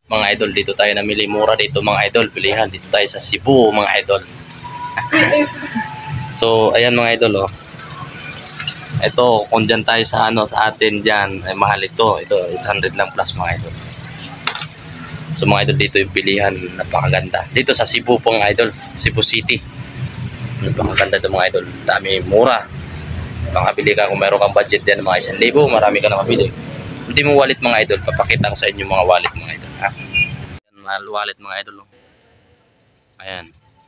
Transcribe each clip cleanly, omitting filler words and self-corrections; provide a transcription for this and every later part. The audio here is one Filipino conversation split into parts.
Mga idol, dito tayo namili. Mura dito mga idol. Bilihan. Dito tayo sa Cebu mga idol. So, ayan mga idol oh. Ito, kung dyan tayo sa sa atin dyan, ay mahal ito. Ito, 800 lang plus mga idol. So mga idol, dito yung pilihan. Napakaganda. Dito sa Cebu po mga idol. Cebu City. Napakaganda ito mga idol. Dami, mura. Makabili ka kung meron kang budget yan mga 1,000. Marami ka na mabili. Hindi mo wallet mga idol. Papakita ko sa inyo mga wallet mga idol. Ha? Yan, wallet mga idol. Ayan.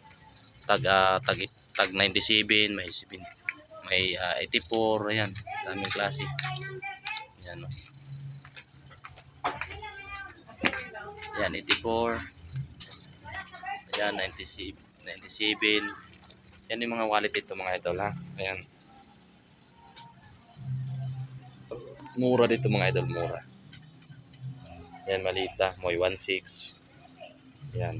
Tag 97, may 7. May 84, ayan, daming klase. Ayan, no? Ayan, 84. Ayan, 97. Yan yung mga wallet ito mga idol, ha? Ayan. Mura dito mga idol, mura. Ayan, malita, may 16. Ayan.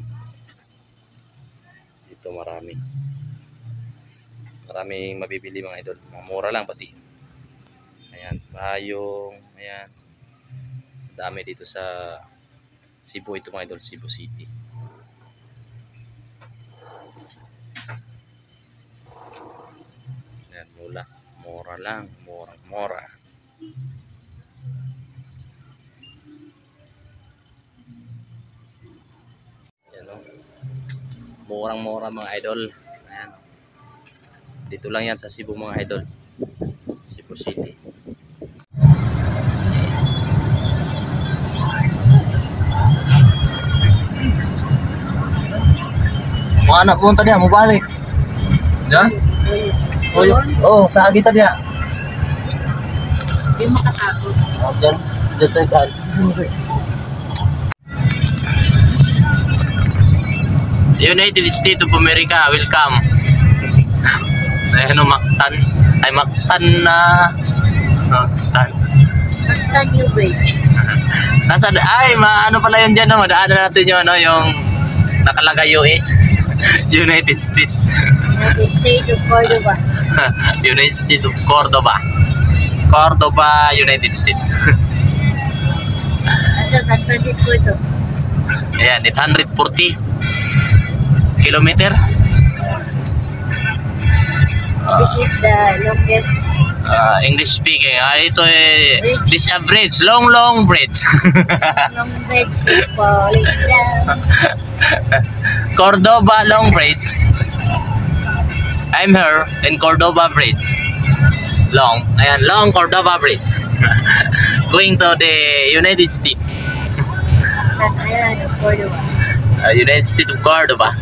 Dito marami. Maraming mabibili mga idol. Mga mura lang pati. Ayan, payong. Ayan. Dami dito sa Cebu ito mga idol, Cebu City. Ayan, mula. Mura lang. Mura. Ayan o. Murang-mura mga idol. Ayan. Dito lang yan sa Cebu mga idol. Cebu City. Mga anak punta dia, mau balik. Ya? Oh, sa agita dia. Hindi makatakot. Oh, dyan tayo kan. United States of America, welcome. Ayan o, Mactan. Ay, Mactan na. Mactan. Mactan New Bridge. Ano pala yun dyan, no? Madaanan natin yung, yung nakalagay US. United States. United States of Cordoba. United States of Cordoba. Cordoba, United States. At sa San Francisco ito. Ayan, 840 kilometer. This is the longest English speaking. Ito this a bridge, long bridge. long bridge is falling down. Cordoba long bridge. I'm here in Cordoba bridge. Long, ayan, long Cordoba bridge. Going to the United States. That island of Cordoba. United States of Cordoba.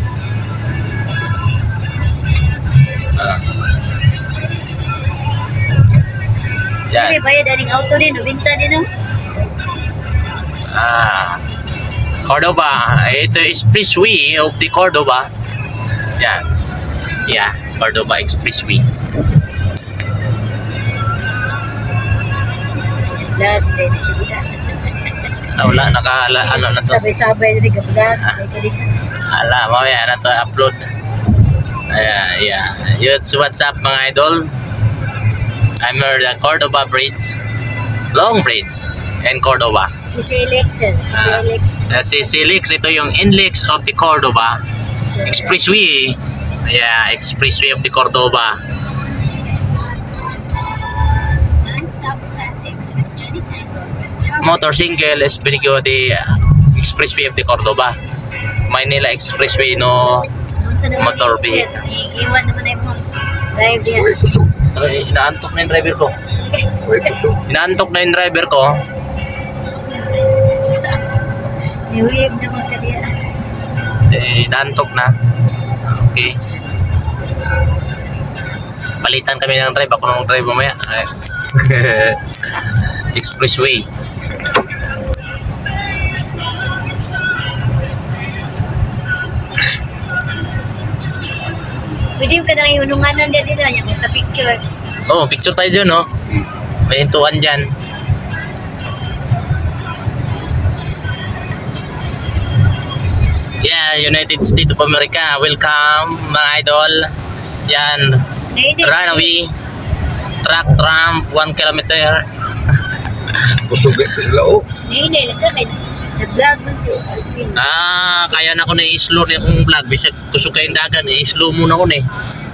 Yan. Sige, bayad aning auto din, nabinta din. Cordoba. Ito is expressway of the Cordoba. Yan. Yeah, Cordoba expressway. Vlog, din si Buda. Wala, ano na to. Sabay-sabay din ka vlog. Mamaya na to upload. Yeah. What's up mga idol? I'm here the Cordoba Bridge, long bridge in Cordoba. Si Celix. Si Celix, ito yung inlex of the Cordoba expressway. Yeah, expressway of the Cordoba. Non-stop classics with Johnny Tango. Motor single is binigyo the expressway of the Cordoba. Manila expressway no motor vehicle. Iwan naman na yung drive yan. Inaantok na yung driver ko. Niwib naman ka diyan. Inaantok na. Okay. Palitan kami ng drive. Ako nung drive mamaya. Expressway. Pwede ka nang ihununganan din nila niya kung picture. Oh, picture tayo dyan, no? May hintuan dyan. Yeah, United States of America. Welcome, mga idol. Yan. Runway. Track tram, 1 kilometer. Busog ito sila, oh. Hindi, lang ka. Nag-vlog mo siya, Alvin. Kaya na ko na i-slow na akong vlog. Bisag kusog kayong dagan, i-slow muna ko na eh.